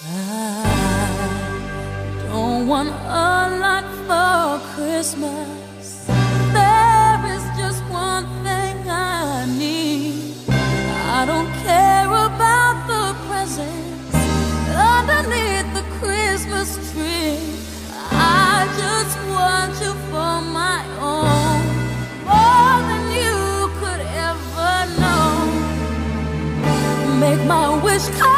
I don't want a lot for Christmas. There is just one thing I need. I don't care about the presents underneath the Christmas tree. I just want you for my own, more than you could ever know. Make my wish come